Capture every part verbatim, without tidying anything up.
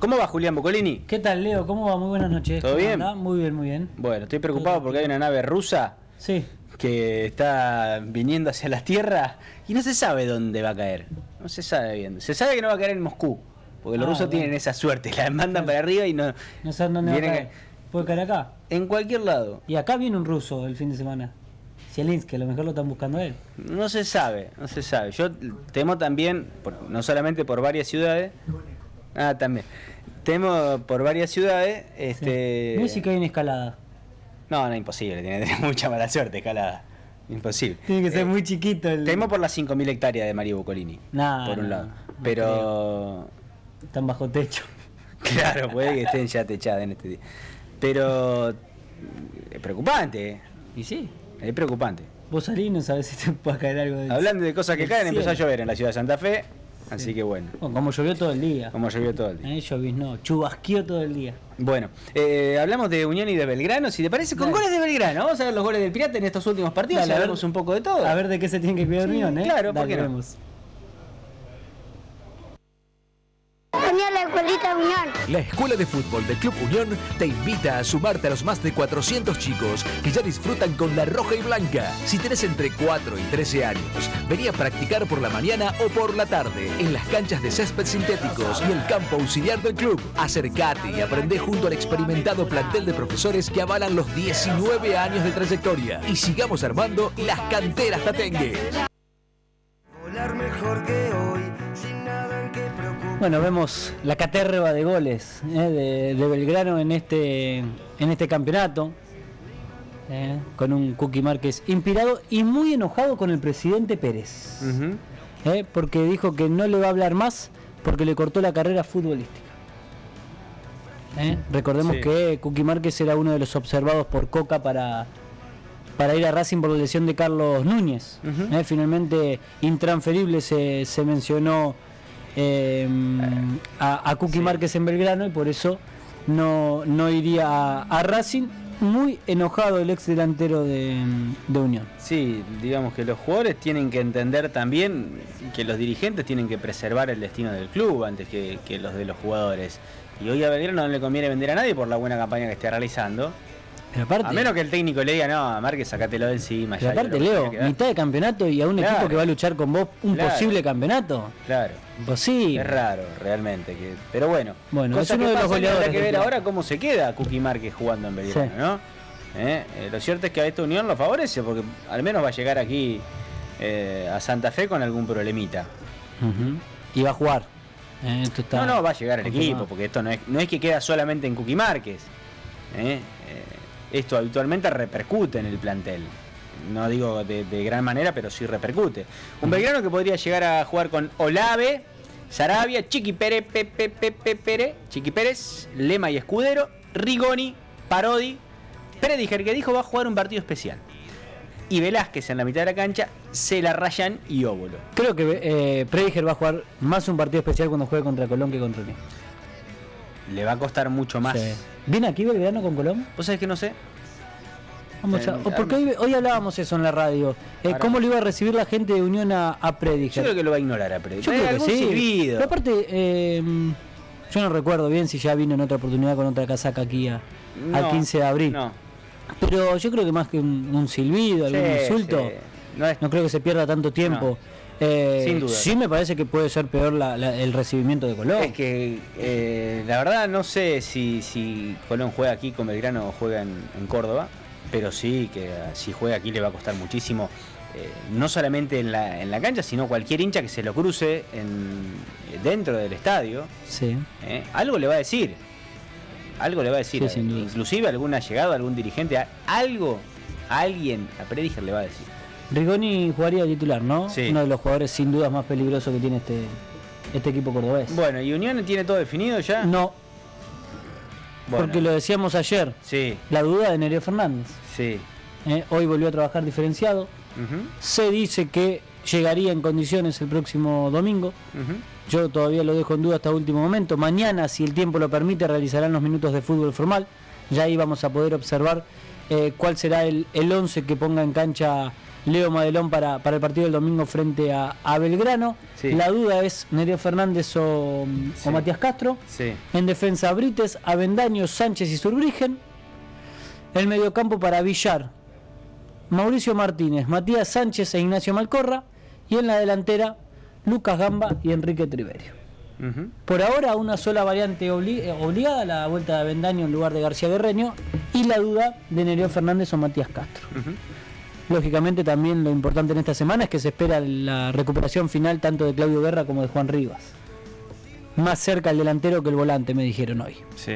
¿Cómo va Julián Boccolini? ¿Qué tal, Leo? ¿Cómo va? Muy buenas noches. ¿Todo bien? ¿Anda? Muy bien, muy bien. Bueno, estoy preocupado porque hay una nave rusa sí. que está viniendo hacia la Tierra y no se sabe dónde va a caer. No se sabe bien. Se sabe que no va a caer en Moscú, porque los ah, rusos bueno. tienen esa suerte, la mandan para arriba y no... No saben dónde va a caer. ¿Puede caer acá? En cualquier lado. Y acá viene un ruso el fin de semana. Zielinski, a lo mejor lo están buscando a él. No se sabe, no se sabe. Yo temo también, por, no solamente por varias ciudades, ah, también, temo por varias ciudades, este... Sí. No sé si cae en escalada. No, no, imposible, tiene que tener mucha mala suerte, escalada. Imposible. Tiene que ser eh, muy chiquito el... Temo por las cinco mil hectáreas de Mario Boccolini, nah, por un no, lado. no Pero... creo. Están bajo techo. Claro, puede que estén ya techadas en este día. Pero... Es preocupante, ¿eh? Y sí. Es preocupante. Vos salís y no sabés si te puede caer algo de... Hablando de cosas que caen, cielo. empezó a llover en la ciudad de Santa Fe, así sí. que bueno. Bueno, como llovió todo el día. Como llovió todo el día. Eh, lloviznó, chubasqueó todo el día. Bueno, eh, hablamos de Unión y de Belgrano, si te parece, con Dale. goles de Belgrano. Vamos a ver los goles del Pirata en estos últimos partidos. Dale, y hablamos ver, un poco de todo. A ver de qué se tiene que cuidar Sí, Unión, ¿eh? claro, ¿por Dale, qué no? vemos. Venía a la escuelita Unión. La Escuela de Fútbol del Club Unión te invita a sumarte a los más de cuatrocientos chicos que ya disfrutan con la roja y blanca. Si tenés entre cuatro y trece años, vení a practicar por la mañana o por la tarde en las canchas de césped sintéticos y el campo auxiliar del club. Acercate y aprendé junto al experimentado plantel de profesores que avalan los diecinueve años de trayectoria. Y sigamos armando las canteras tatengue. Volar mejor que hoy, sin nada en que preocupar. Bueno, vemos la caterva de goles eh, de, de Belgrano en este en este campeonato, eh, con un Cookie Márquez inspirado y muy enojado con el presidente Pérez, Uh-huh. eh, porque dijo que no le va a hablar más porque le cortó la carrera futbolística. Eh, recordemos Sí. que Cookie Márquez era uno de los observados por Coca para, para ir a Racing por la lesión de Carlos Núñez. Uh-huh. eh, finalmente, intransferible se, se mencionó eh, a, a Cookie Sí. Márquez en Belgrano y por eso no, no iría a, a Racing. Muy enojado el ex delantero de, de Unión. Sí, digamos que los jugadores tienen que entender también que los dirigentes tienen que preservar el destino del club antes que, que los de los jugadores. Y hoy a Belgrano no le conviene vender a nadie por la buena campaña que esté realizando. Pero aparte, A menos que el técnico le diga, no, Márquez, sacátelo de encima. pero ya, aparte lo que Leo, tenga que dar. mitad de campeonato y a un Claro. equipo que va a luchar con vos un Claro. posible campeonato. Claro. Imposible. Es raro, realmente. Que, pero bueno, Bueno, cosa es uno que de los pasa, y goleadores habrá que del ver club. ahora cómo se queda Cookie Márquez jugando en Belgrano, Sí. ¿no? Eh, eh, lo cierto es que a esta Unión lo favorece porque al menos va a llegar aquí eh, a Santa Fe con algún problemita. Ujú. Y va a jugar. Eh, esto está No, no, va a llegar el confirmado. equipo, porque esto no es, no es que queda solamente en Cookie Márquez. ¿eh? Eh, esto habitualmente repercute en el plantel. No digo de, de gran manera, pero sí repercute. Un Belgrano que podría llegar a jugar con Olave, Sarabia, Chiqui Pérez, Pepe, Pepe, Pérez, Chiqui Pérez, Lema y Escudero, Rigoni, Parodi, Prediger, que dijo va a jugar un partido especial. Y Velázquez en la mitad de la cancha, Celarrayán y Óbolo. Creo que eh, Prediger va a jugar más un partido especial cuando juegue contra Colón que contra Unión. Le va a costar mucho más. Sí. ¿Viene aquí Belgrano con Colón? ¿Vos sabés que no sé? Vamos a, Eh, o porque hoy, hoy hablábamos eso en la radio. Eh, Ahora- ¿Cómo lo iba a recibir la gente de Unión a, a Yo Prediger? creo que lo va a ignorar a Prediger. Yo creo que Algún sí. silbido. Pero aparte, eh, yo no recuerdo bien si ya vino en otra oportunidad con otra casaca aquí a- al No, quince de abril. No. Pero yo creo que más que un, un silbido, algún Sí, insulto, sí. No es- no creo que se pierda tanto tiempo. No. Eh, Sin duda. Sí me parece que puede ser peor la- la- el recibimiento de Colón. Es que eh, la verdad no sé si, si Colón juega aquí con Belgrano o juega en, en Córdoba, pero sí que eh, si juega aquí le va a costar muchísimo, eh, no solamente en la, en la cancha, sino cualquier hincha que se lo cruce en, dentro del estadio, Sí. eh, algo le va a decir. Algo le va a decir, Sí, sin duda. inclusive algún allegado, algún dirigente, a- algo, alguien a Prediger le va a decir. Rigoni jugaría de titular, ¿no? Sí. Uno de los jugadores sin dudas más peligrosos que tiene este, este equipo cordobés. Bueno, ¿y Unión tiene todo definido ya? No, Bueno, porque lo decíamos ayer, Sí, la duda de Nerio Fernández. sí. ¿eh? Hoy volvió a trabajar diferenciado. Ujú, Se dice que llegaría en condiciones el próximo domingo. ujú. Yo todavía lo dejo en duda hasta último momento. Mañana, si el tiempo lo permite, realizarán los minutos de fútbol formal. Ya ahí vamos a poder observar eh, cuál será el, el once que ponga en cancha Leo Madelón para, para el partido del domingo frente a, a Belgrano. Sí. La duda es Nerio Fernández o, Sí. o Matías Castro. Sí. En defensa Brites, Avendaño, Sánchez y Zurbrigen. El mediocampo para Villar, Mauricio Martínez, Matías Sánchez e Ignacio Malcorra. Y en la delantera Lucas Gamba y Enrique Triverio. Uh-huh. Por ahora una sola variante obli- eh, obligada, la vuelta de Avendaño en lugar de García Guerreño, y la duda de Nerio Fernández o Matías Castro. Uh-huh. Lógicamente también lo importante en esta semana es que se espera la recuperación final tanto de Claudio Guerra como de Juan Rivas. Más cerca el delantero que el volante, me dijeron hoy. Sí.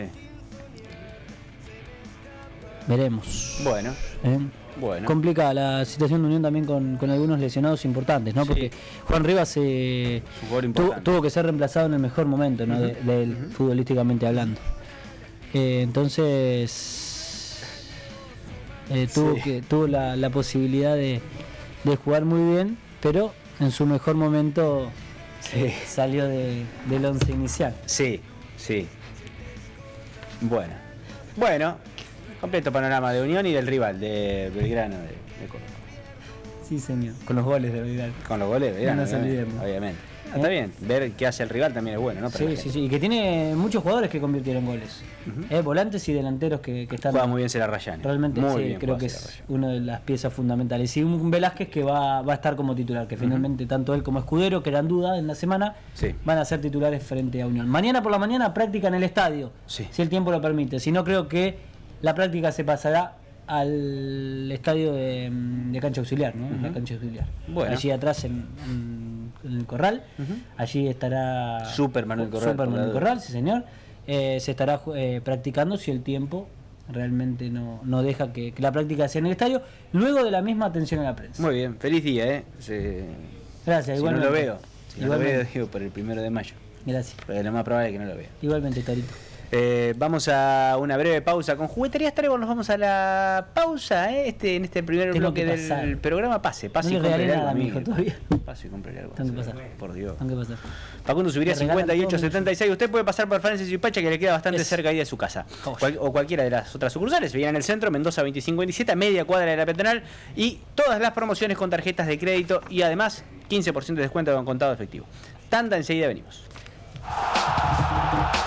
Veremos. Bueno, ¿Eh? bueno. Complica la situación de Unión también con, con algunos lesionados importantes, ¿no? Sí. Porque Juan Rivas eh, Es un jugador tu- importante. tuvo que ser reemplazado en el mejor momento, ¿no? de, de él, futbolísticamente hablando. Eh, entonces eh, tuvo Sí. que tuvo la, la posibilidad de, de jugar muy bien, pero en su mejor momento Sí. salió de, del once inicial. Sí, sí. Bueno. Bueno, completo panorama de Unión y del rival, de Belgrano, de, de Córdoba. Sí, señor. Con los goles de Belgrano. Con los goles de Belgrano, No nos obviamente. olvidemos. obviamente. Ah, está bien, ver qué hace el rival también es bueno, ¿no? Para la Sí, gente. sí, sí. Y que tiene muchos jugadores que convirtieron goles. Ujú. Eh, volantes y delanteros que, que están. Juega muy bien Celarrayán. Realmente muy sí, bien creo juega que es Celarrayán. una de las piezas fundamentales. Y un Velázquez que va, va a estar como titular, que finalmente tanto él como Escudero, que eran dudas en la semana, Sí. van a ser titulares frente a Unión. Mañana por la mañana práctica en el estadio, Sí. si el tiempo lo permite. Si no, creo que la práctica se pasará al estadio de, de cancha auxiliar, ¿no? En la cancha auxiliar. Bueno. Allí atrás en, en- en el corral, Ujú. allí estará Super Manuel Corral, Super por la Manuel duda. Corral, sí señor. Eh, se estará eh, practicando si el tiempo realmente no, no deja que, que la práctica sea en el estadio, luego de la misma atención a la prensa. Muy bien, feliz día, ¿eh? Se- Gracias, Si no igualmente. lo veo, si no lo Igualmente. veo, digo, por el primero de mayo. Gracias. Pero lo más probable es que no lo vea. Igualmente, Torito. Eh, vamos a una breve pausa con Jugueterías Trébol. Nos vamos a la pausa, ¿eh? Este, en este primer Tengo bloque que del pasar. programa. Pase, pase No y le regalé compre algo. nada a mi amigo. hijo todavía. Pase y compre algo. Tengo que pasar. Por Dios. Tengo que pasar. Facundo subiría Me regalan cincuenta y ocho todo setenta y seis. Usted puede pasar por Francis y Pacha, que le queda bastante Es. cerca ahí de su casa. Joya. Cual- o cualquiera de las otras sucursales. Viene en el centro, Mendoza veinticinco veintisiete, a media cuadra de la peatonal. Y todas las promociones con tarjetas de crédito. Y además, quince por ciento de descuento con contado efectivo. Tanda, enseguida venimos.